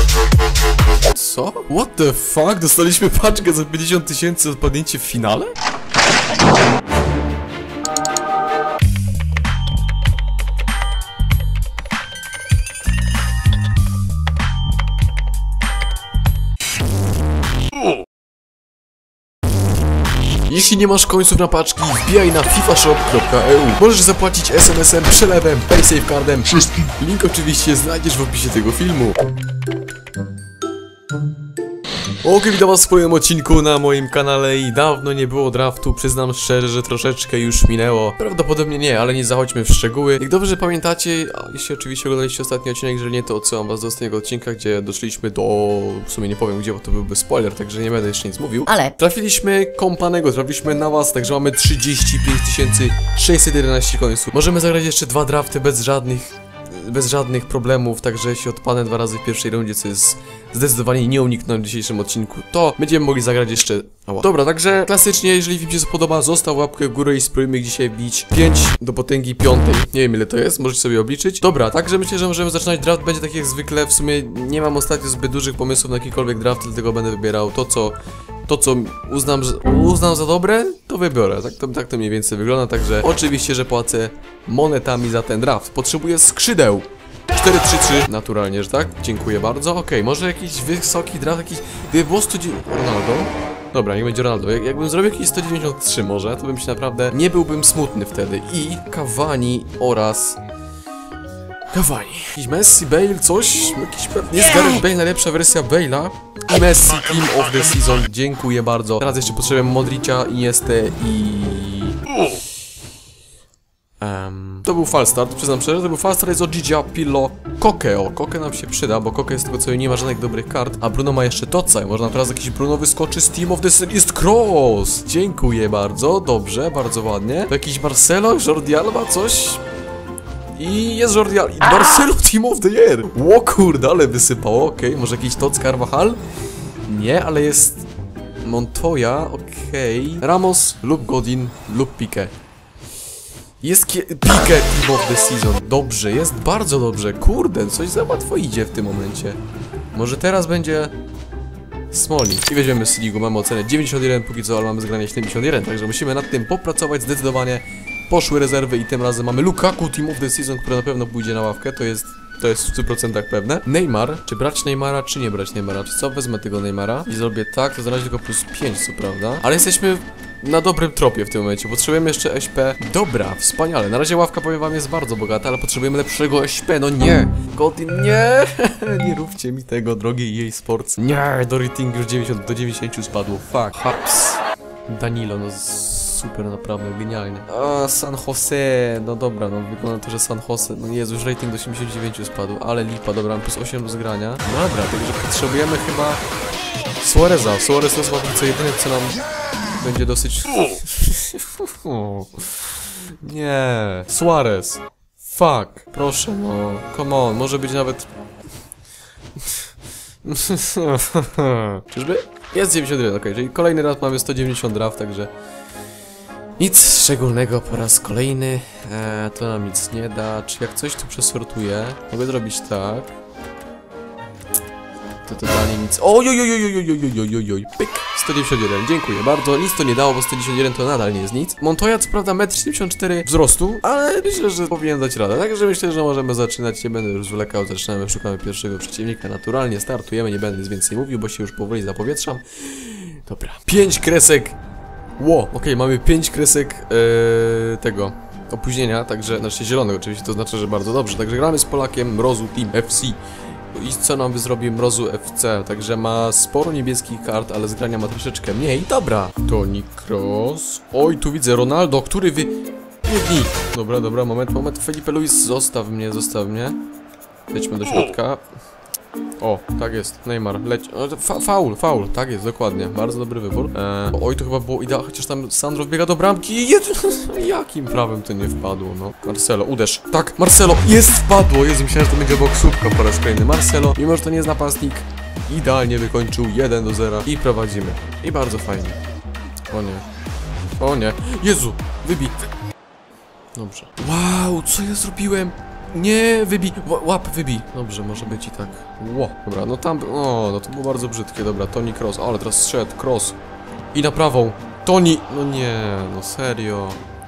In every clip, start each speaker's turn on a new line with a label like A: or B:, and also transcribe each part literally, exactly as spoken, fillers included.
A: Co? What the fuck? Dostaliśmy paczkę za pięćdziesiąt tysięcy odpadnięcie w finale? Jeśli nie masz końców na paczki, wbijaj na fifashop kropka e u. Możesz zapłacić es em esem, przelewem, paysafecardem, wszystkim. Link oczywiście znajdziesz w opisie tego filmu. Ok, witam was w kolejnym odcinku na moim kanale i dawno nie było draftu, przyznam szczerze, że troszeczkę już minęło. Prawdopodobnie nie, ale nie zachodźmy w szczegóły. Jak dobrze pamiętacie, a jeśli oczywiście oglądaliście ostatni odcinek, jeżeli nie, to odsyłam was do ostatniego odcinka, gdzie doszliśmy do... w sumie nie powiem gdzie, bo to byłby spoiler, także nie będę jeszcze nic mówił. Ale trafiliśmy kompanego, trafiliśmy na was, także mamy trzydzieści pięć tysięcy sześćset jedenaście końców. Możemy zagrać jeszcze dwa drafty bez żadnych... bez żadnych problemów, także jeśli odpadnę dwa razy w pierwszej rundzie, co jest zdecydowanie nie uniknąć w dzisiejszym odcinku, to będziemy mogli zagrać jeszcze... Ała. Dobra, także klasycznie, jeżeli film się spodoba, zostaw łapkę w górę i spróbujmy dzisiaj wbić pięć do potęgi piątej. Nie wiem ile to jest, możecie sobie obliczyć. Dobra, także myślę, że możemy zaczynać. Draft będzie tak jak zwykle, w sumie nie mam ostatnio zbyt dużych pomysłów na jakikolwiek draft, dlatego będę wybierał to, co... To co uznam, że uznam za dobre, to wybiorę. Tak to, tak to mniej więcej wygląda, także oczywiście, że płacę monetami za ten draft. Potrzebuję skrzydeł. cztery trzy trzy, naturalnie, że tak? Dziękuję bardzo. Okej, okay, może jakiś wysoki draft, jakiś... Gdyby było sto dziewięćdziesiąt... Ronaldo? Dobra, niech będzie Ronaldo. Jak, jakbym zrobił jakiś sto dziewięćdziesiąt trzy może, to bym się naprawdę... Nie byłbym smutny wtedy. I Cavani oraz... Cavani. Jakiś Messi, Bale, coś? Jakiś pewnie jest Gareth Bale, najlepsza wersja Bale'a. I Messi, Team of the Season. Dziękuję bardzo. Teraz jeszcze potrzebuję Modricia, Iniestę i... Um, to był falstart, przyznam szczerze, to był falstart jest od Gigia, Pillo, Koke. O, Koke nam się przyda, bo Koke jest tego co nie ma żadnych dobrych kart, a Bruno ma jeszcze Toca. Można teraz jakiś Bruno wyskoczy z Team of the Season. Jest Cross! Dziękuję bardzo, dobrze, bardzo ładnie. To jakiś Marcelo, Jordi Alba, coś... I jest Jordi Alba. Marcelo Team of the Year. Ło kurde, ale wysypało. Okej, okay. Może jakiś Tots Carvajal? Nie, ale jest Montoya, okej. Okay. Ramos lub Godin lub Pique. Jest Pique Team of the Season. Dobrze, jest bardzo dobrze. Kurde, coś za łatwo idzie w tym momencie. Może teraz będzie Smalling. I weźmiemy Sligu, mamy ocenę dziewięćdziesiąt jeden, póki co, ale mamy zgranie siedemdziesiąt jeden, także musimy nad tym popracować zdecydowanie. Poszły rezerwy i tym razem mamy Lukaku Team of the Season, który na pewno pójdzie na ławkę, to jest, to jest w stu procentach pewne. Neymar, czy brać Neymara, czy nie brać Neymara, czy co? Wezmę tego Neymara i zrobię tak, to znaleźć tylko plus pięć, co prawda. Ale jesteśmy na dobrym tropie w tym momencie, potrzebujemy jeszcze S P. Dobra, wspaniale, na razie ławka, powiem wam, jest bardzo bogata, ale potrzebujemy lepszego S P, no nie! Godin, nie! Nie róbcie mi tego, drogi E A Sports. Nie, do ratingu już dziewięćdziesiąt do dziewięćdziesięciu spadło, fuck. Haps. Danilo, no super, naprawdę, genialnie. A, San Jose, no dobra, no wygląda to, że San Jose, no Jezu, już rating do osiemdziesięciu dziewięciu spadł, ale lipa, dobra, plus osiem do zgrania. Dobra, także potrzebujemy chyba Suareza. Suarez to jest co jedyne, co nam będzie dosyć... Nie, Suarez. Fuck, proszę, no, come on, może być nawet... Czyżby? Jest dziewięćdziesiąt jeden, okej, okay, czyli kolejny raz mamy sto dziewięćdziesiąt draft, także... Nic szczególnego po raz kolejny, eee, to nam nic nie da. Czy jak coś tu przesortuję, mogę zrobić tak. To totalnie nic. Ojojojojojojojojojojoj. Pyk, sto dziewięćdziesiąt jeden, dziękuję bardzo. Nic to nie dało, bo sto dziewięćdziesiąt jeden to nadal nie jest nic. Montoya co prawda metr siedemdziesiąt cztery wzrostu, ale myślę, że powinien dać radę. Także myślę, że możemy zaczynać, nie będę już zwlekał, zaczynamy, szukamy pierwszego przeciwnika. Naturalnie startujemy, nie będę nic więcej mówił, bo się już powoli zapowietrzam. Dobra, pięć kresek. Ło, okej, okay, mamy pięć kresek ee, tego opóźnienia, także, znaczy zielonego oczywiście, to znaczy, że bardzo dobrze. Także gramy z Polakiem, Mrozu Team F C. I co nam zrobi Mrozu F C? Także ma sporo niebieskich kart, ale z grania ma troszeczkę mniej. Dobra, Toni Kroos. Oj, tu widzę Ronaldo, który wy... Biegnij. Dobra, dobra, moment, moment. Felipe Luis, zostaw mnie, zostaw mnie. Lećmy do środka. O, tak jest, Neymar, leć... Fa faul, faul, tak jest, dokładnie, bardzo dobry wybór. eee, Oj, to chyba było idealne, chociaż tam Sandro wbiega do bramki. Jakim prawem to nie wpadło, no. Marcelo, uderz. Tak, Marcelo, jest, wpadło. Jezu, myślałem, że to będzie boksówka po raz kolejny. Marcelo, mimo że to nie jest napastnik, idealnie wykończył jeden do zera i prowadzimy. I bardzo fajnie. O nie. O nie. Jezu, wybij. Dobrze. Wow, co ja zrobiłem? Nie, wybij, łap, wybij. Dobrze, może być i tak. Ło, dobra, no tam, o, no to było bardzo brzydkie, dobra, Toni Kroos, ale teraz szedł, Kroos. I na prawą, Toni, no nie, no serio.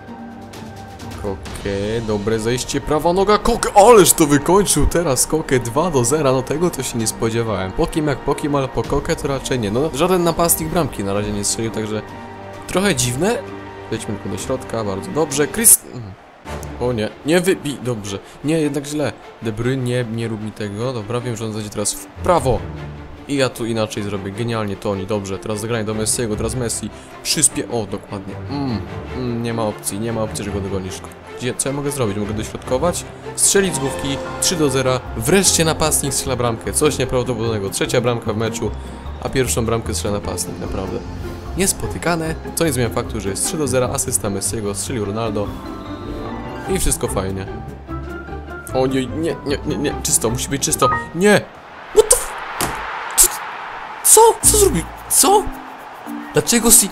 A: Koke, dobre zejście, prawa noga, Koke, ależ to wykończył teraz Koke dwa do zera, no tego to się nie spodziewałem. Pokim jak Pokim, ale po Koke to raczej nie, no żaden napastnik bramki na razie nie strzelił, także trochę dziwne. Wejdźmy tylko do środka, bardzo dobrze, Chris... O nie, nie wybij, dobrze, nie, jednak źle. De Bruyne, nie, nie rób mi tego, dobra, wiem, że on zajdzie teraz w prawo. I ja tu inaczej zrobię, genialnie Toni, dobrze, teraz zagranie do Messiego, teraz Messi, przyspie... O, dokładnie, mm, mm, nie ma opcji, nie ma opcji, że go dogonisz. Gdzie, co ja mogę zrobić? Mogę dośrodkować, strzelić z główki, trzy do zera, wreszcie napastnik strzela bramkę, coś nieprawdopodobnego, trzecia bramka w meczu, a pierwszą bramkę strzela napastnik, naprawdę. Niespotykane, co nie zmienia faktu, że jest trzy do zera, asysta Messiego, strzelił Ronaldo i wszystko fajnie. O nie, nie, nie, nie, nie, czysto, musi być czysto, nie! What the f... Co? Co zrobił? Co? Dlaczego si...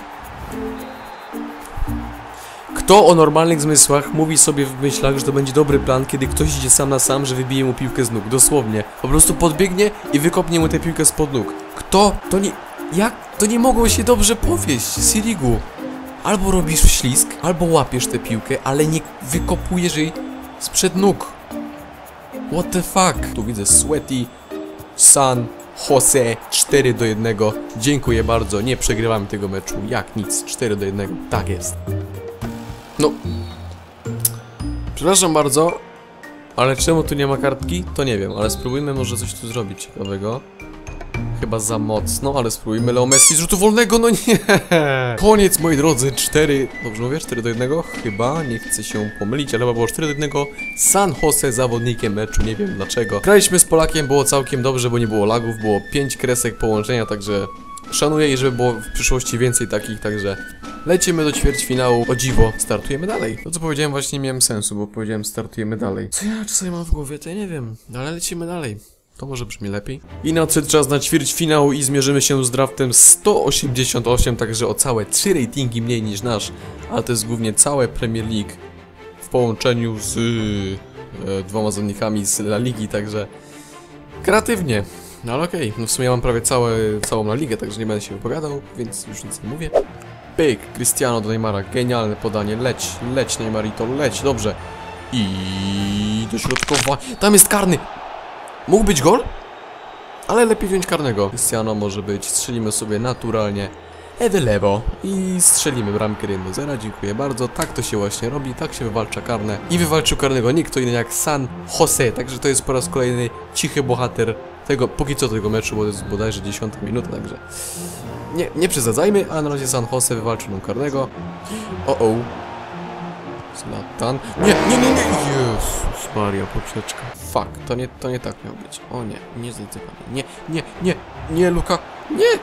A: Kto o normalnych zmysłach mówi sobie w myślach, że to będzie dobry plan, kiedy ktoś idzie sam na sam, że wybije mu piłkę z nóg? Dosłownie. Po prostu podbiegnie i wykopnie mu tę piłkę spod nóg. Kto? To nie... Jak? To nie mogło się dobrze powieść, Sirigu. Albo robisz ślizg, albo łapiesz tę piłkę, ale nie wykopujesz jej sprzed nóg. What the fuck? Tu widzę Sweaty, San Jose, cztery do jednego. Dziękuję bardzo, nie przegrywamy tego meczu. Jak nic, cztery do jednego. Tak jest. No. Przepraszam bardzo, ale czemu tu nie ma kartki? To nie wiem, ale spróbujmy może coś tu zrobić ciekawego. Chyba za mocno, ale spróbujmy. Leo Messi z rzutu wolnego, no nie! Koniec, moi drodzy, cztery... Dobrze mówię? cztery do jednego? Chyba, nie chcę się pomylić, ale chyba było cztery do jednego. San Jose zawodnikiem meczu, nie wiem dlaczego. Graliśmy z Polakiem, było całkiem dobrze, bo nie było lagów, było pięć kresek połączenia, także... Szanuję i żeby było w przyszłości więcej takich, także... Lecimy do ćwierćfinału, o dziwo, startujemy dalej. To co powiedziałem właśnie nie miałem sensu, bo powiedziałem startujemy dalej. Co ja czasami mam w głowie, to ja nie wiem, ale lecimy dalej. To może brzmi lepiej. I nadszedł czas na ćwierćfinał i zmierzymy się z draftem sto osiemdziesiąt osiem, także o całe trzy ratingi mniej niż nasz. Ale to jest głównie całe Premier League w połączeniu z e, dwoma zawodnikami z La Ligi, także kreatywnie. No ale okej, okay. No w sumie ja mam prawie całe, całą La Ligę, także nie będę się wypowiadał, więc już nic nie mówię. Pyk, Cristiano do Neymara, genialne podanie, leć, leć Neymarito, leć, dobrze. I dośrodkowa... Tam jest karny! Mógł być gol? Ale lepiej wziąć karnego. Cristiano może być, strzelimy sobie naturalnie w lewo i strzelimy bramkę jeden do zera, dziękuję bardzo. Tak to się właśnie robi, tak się wywalcza karne. I wywalczył karnego nie kto inny jak San Jose, także to jest po raz kolejny cichy bohater tego, póki co tego meczu, bo to jest bodajże dziesiąta minuta, także nie, nie przesadzajmy, a na razie San Jose wywalczył nam karnego. O o. Zlatan. Nie, nie, nie, nie. Jezus Maria, poprzeczka. Fuck, to nie, to nie tak miało być. O nie, nie zdecydowanie. Nie, nie, nie, nie, Luka. Nie!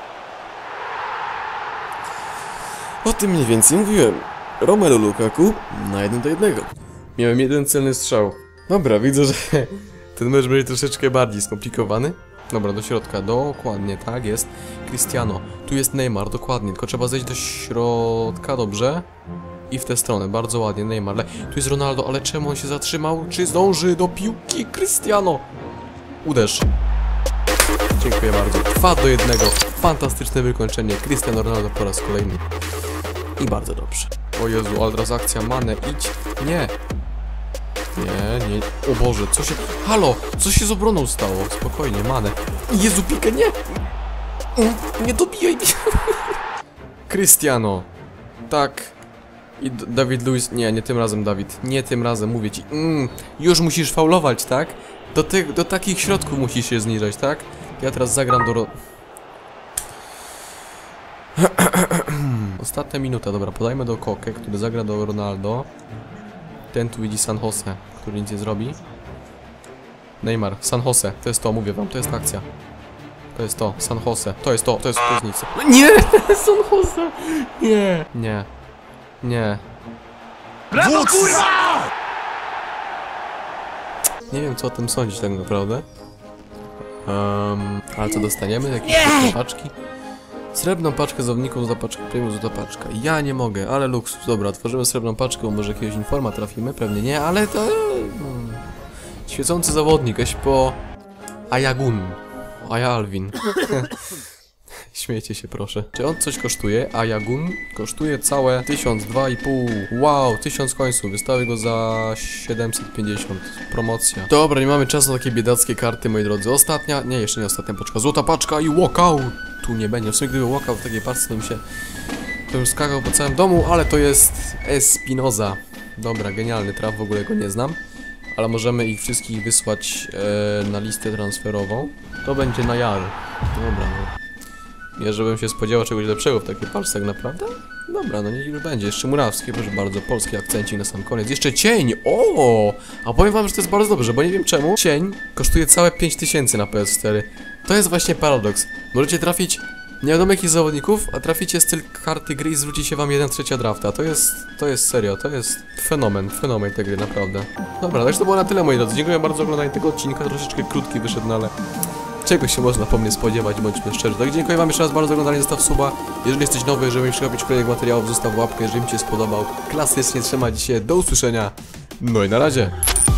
A: O tym mniej więcej mówiłem. Romelu Lukaku na jeden do jednego. Miałem jeden celny strzał. Dobra, widzę, że ten mecz będzie troszeczkę bardziej skomplikowany. Dobra, do środka, dokładnie, tak jest. Cristiano, tu jest Neymar, dokładnie, tylko trzeba zejść do środka, dobrze. I w tę stronę, bardzo ładnie, Neymar. Le tu jest Ronaldo, ale czemu on się zatrzymał? Czy zdąży do piłki? Cristiano! Uderz. Dziękuję bardzo. dwa do jednego. Fantastyczne wykończenie. Cristiano Ronaldo po raz kolejny. I bardzo dobrze. O Jezu, ale teraz akcja, Mane, idź. Nie. Nie, nie. O Boże, co się... Halo, co się z obroną stało? Spokojnie, Mane. Jezu, pikę, nie! Nie dobijaj mnie. Cristiano. Tak. I Dawid Luiz... Nie, nie tym razem, Dawid. Nie tym razem, mówię ci. Mm, już musisz faulować, tak? Do, ty, do takich środków musisz się zniżać, tak? Ja teraz zagram do... Ostatnia minuta, dobra, podajmy do Koke, który zagra do Ronaldo. Ten tu widzi San Jose, który nic nie zrobi. Neymar, San Jose, to jest to, mówię wam, to jest akcja. To jest to, San Jose, to jest to, to jest, to jest nic. Nie! San Jose! Nie! Nie. Nie.
B: Brawo, kurwa!
A: Nie wiem co o tym sądzić tak naprawdę. Um, ale co dostaniemy? Jakieś srebrne paczki? Srebrną paczkę zawodników za paczkę premium za paczka. Ja nie mogę, ale luksus. Dobra, tworzymy srebrną paczkę, bo może jakiegoś informa trafimy, pewnie nie, ale to... Hmm. Świecący zawodnik, jaś po... Ayagun. Ayalwin. Śmiejcie się proszę. Czy on coś kosztuje? Ayagun kosztuje całe tysiąc, dwa i pół. Wow, tysiąc końców. Wystawię go za siedemset pięćdziesiąt. Promocja. Dobra, nie mamy czasu na takie biedackie karty, moi drodzy. Ostatnia, nie, jeszcze nie ostatnia paczka. Złota paczka i walkout. Tu nie będzie. W sumie gdyby walkout w takiej paczce, to bym się... To bym skakał po całym domu, ale to jest Espinoza. Dobra, genialny traf, w ogóle go nie znam. Ale możemy ich wszystkich wysłać e, na listę transferową. To będzie na Jar. Dobra, no. Nie, żebym się spodziewał czegoś lepszego w takiej paczce, tak naprawdę? Dobra, no niech już będzie. Jeszcze Murawski, proszę bardzo, polski akcencik na sam koniec. Jeszcze cień! O! A powiem wam, że to jest bardzo dobrze, bo nie wiem czemu. Cień kosztuje całe pięć tysięcy na P S cztery. To jest właśnie paradoks. Możecie trafić nie wiadomo jakich zawodników, a traficie styl karty gry i zwróci się wam jeden trzecia drafta. To jest, to jest serio, to jest fenomen, fenomen tej gry, naprawdę. Dobra, także to było na tyle, moi drodzy. Dziękuję bardzo za oglądanie tego odcinka, troszeczkę krótki wyszedł, no ale... Czegoś się można po mnie spodziewać, bądźmy szczerzy. Tak, dziękuję wam jeszcze raz bardzo za oglądanie, zostaw suba. Jeżeli jesteś nowy, żeby nie przegapić kolejnych materiałów, zostaw łapkę, jeżeli mi się spodobał. Klasycznie trzymajcie się, do usłyszenia. No i na razie.